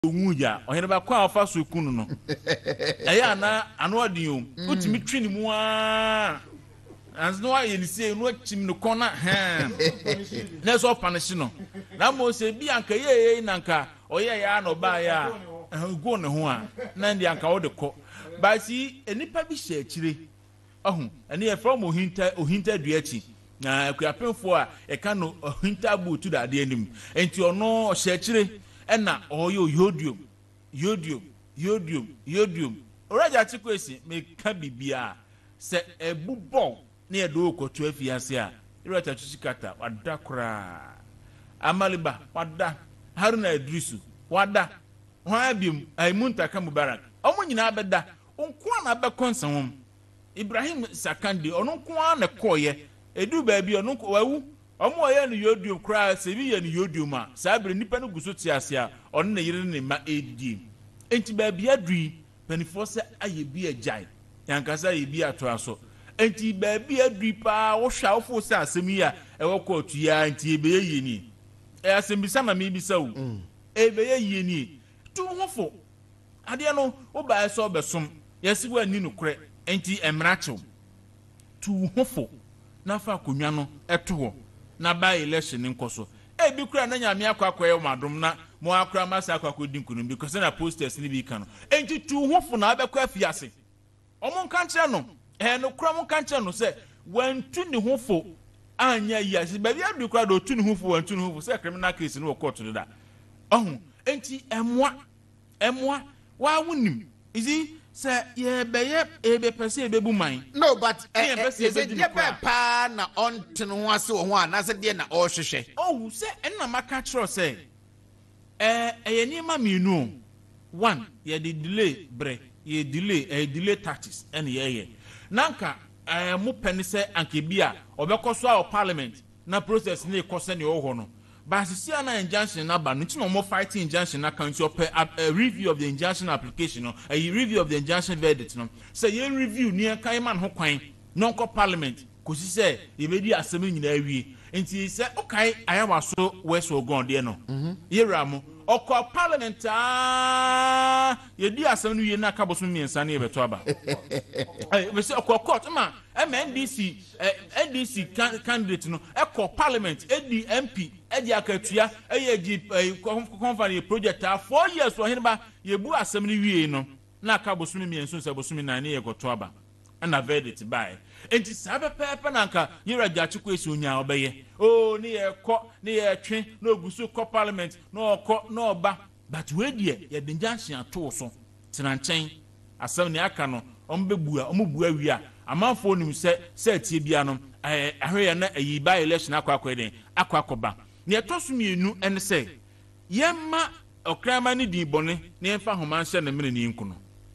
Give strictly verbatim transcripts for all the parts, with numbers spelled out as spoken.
Muja, or about quite fast with Kuno. Ayana, and what do you? Put me trini moi. As no I say, what him no corner hand. That's all Panasino. Now, most say, Bianca, ye, Nanka, or ya, no baya, and go on the one. Nandy Anka or the court. But see, any public share chili. Oh, and here from Ohinta, Ohinta Duetti. Na kuapen fo a e ka no hinta butu da de anim enti ono hye kire na oyo yodium yodium yodium yodium oraja chikwesi me ka bibia se ebubo na e do okoto afiase a irata chichikata wada kra amaliba wada Haruna Iddrisu wada hwan abim aimunta ka Mubarak omo nyina abeda onko na be konsanwom Ibrahim Sakande ono nko na koye edu baabi ono wawu omo ye no yodium kra sebi ye no yodium a sabre nipa no guso tiase a ono na yire ne ma edi enti baabi adui penifo se aye bi agyan yankasa ye bi ato aso enti baabi adui pa wo hwa wo fo se asemi a e wo kotu ya enti ebe ye ni e asemi sama me bi sa wo ebe ye ni tu hofo ade no wo ba so besom yesi wa ni no kre enti emracho tu hofo na fa konwa no eto ho na ba election nkoso e bi kura na nyame akwa e madom na mo akra masa akwa kodi nkunu because na posters ni bi kan no enti tu hofo na abekwa afiase omo nka nkyere no e no kura mo nka nkyere no se wantu ni hofo anya yasi ba bi adu kura do tu ni hofo wantu ni hofo se criminal case no court do da ohun enti emwa emwa wa wonim izi say ye beye ebe pese ebe bu man no but is it ye be pa na ontin ho ase wo ho ana se de na o hwehwe oh say enna maka tro say eh eye ni ma minu one ye the delay bre ye delay eh delay taxes en ye ye nanka eh mu peni say anke bia obekoso a parliament na process ni ekose ni o ho no but see an injunction na ba no ti no mo fighting injunction na council per a review of the injunction application no a review of the injunction verdict no say ye review ni kan man ho kwan non ko parliament ko si say ye be di asem nyina awie enti say okay ayawa so we so gon de no ye ramu okọ parliament ah ye di asem no ye na ka boso miensa na ye beto aba eh we say okọ court ma N D C N D C candidate no ekọ parliament A D M P edi akatua eyeji conference project a four years so hinba ye bu asem ni wie no na aka bosumi mienso se bosumi na ne ye goto aba na verdict bai enti sabe pepe na nka yira Gyakye kwesi onya obeye o ni ye ko ni ye twe na ogusu ko parliament na okọ na oba but we die ye de junction ato so tena nchen asem ni aka no ombebu a omubu awi a amanfo nim se se tie bia no eh ahwe na ayi by election akwa akwa den akwa akoba ne etosu mienu ene se yemma okrama ni di bone ne emfa homa nse na mene ni nkuno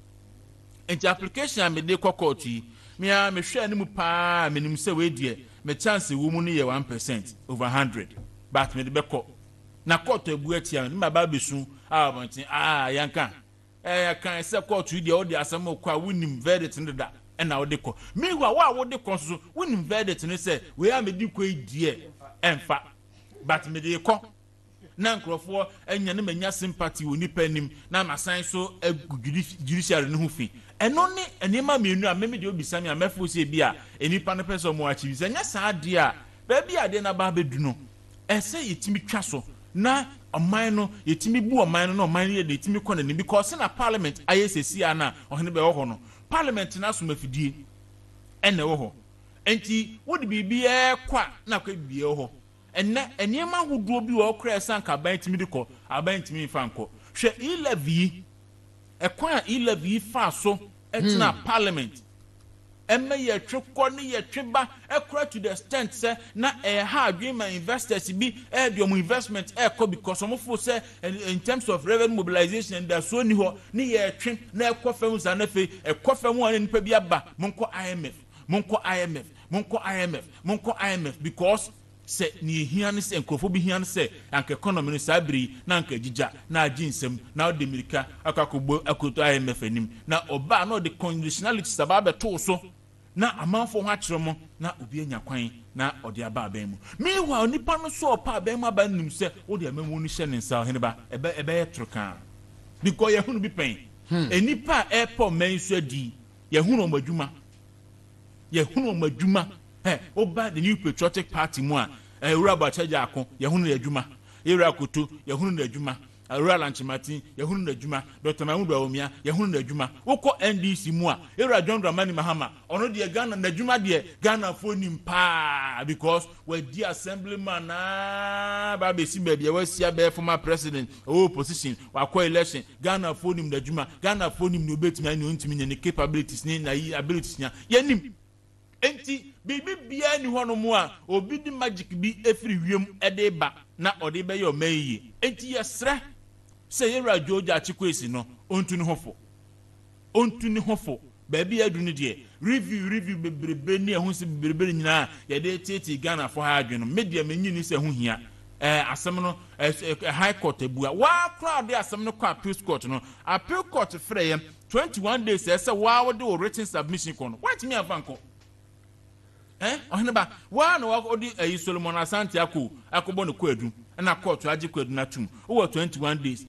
enti application a me de kokoti me a me hwe animu pa me nim se we die me chance wo mu ni ye one percent over one hundred but me de beko na court ebu atia ni baba besu ah bontin ah yanka eh kan se court di o di asem okwa wonim verdict ndeda ena wo de ko me wa wa wo de ko so wonim verdict ne se we am di ko die emfa but me de ko na nkrofo enya ne manya sympathy woni panim na masan so judiciary ne ho fi eno ne enema mienu a me me de obisa me amefo se bi a enipa ne person mo achi bi nya saa de a ba bi ade na ba bedu no ese yetimi twa so na oman no yetimi bu oman no na oman ye de yetimi kɔ na ni because na parliament ayesesi ana ohene be ho no parliament na so mafidie ene wo ho enti wodi bibi e kwa na kwa bibi e ho enne eniema hodo bi wo kra sanka ban timi de kɔ aban timi fa nkɔ hwɛ eleven e kwa eleven fa so etina parliament emme ye twekɔ ne ye tweba ekra to the extent say na e ha adwema investors bi e de omo investment e kɔ because omo fo say in terms of revenue mobilization and so ni ho ne ye twe na ekɔ fam za na fe ekɔ fam one nipa bi aba monko I M F monko I M F monko I M F monko I M F because se ni hiane se enkrofo bi hiane se anka economy no sabri na anka gija na aginsem na ode mirika akakogbo akoto I M F anim na oba na ode conditionality sababa to so na amanfo ho akyere mo na obi anya kwan na ode aba aban mu meanwhile nipa no so opa aban mu aba nim se ode amamu no hye ne nsa hene ba ebe ebe yetroka because yɛhunu bi pɛn enipa airport man so di yɛhunu ɔmo adwuma yɛhunu ɔmo adwuma ɛ oba the new patriotic party mu a ewura abachaja ako yɛhunu adwuma ewura koto yɛhunu adwuma ewura lanchimati yɛhunu adwuma Doctor Mahmoud Awomia yɛhunu adwuma wokɔ N D C mu a ewura John Dramani Mahama ɔno de Ghana adwuma de Ghana fo nim pa because we di assemblyman na ba be si ba bia wasi abɛ former president oh position wakɔ election Ghana fo nim adwuma Ghana fo nim no betumi ani ontimi ne capabilities ne na abilities nya yɛnim enti bibi bia ni hono mu a obi di magic bi efiri wiem ede ba na ode be yo mayi enti yesre se yera joja Quayson no ontu ni hofo ontu ni hofo ba bia adu ni de review review bebrebe ni ehun se bebrebe nyina ye de tete Ghana for ha adweno media menyi ni se hu hia eh asem no high court abua wa crowd de asem no kwa appeal court no appeal court frɛ yem twenty-one days say wa wo de written submission kono what me afanko eh ohneba wa na wa odi ayi Solomon Asante akọ akọbọ no kwadu na court aje kwadu na tum wo twenty-one days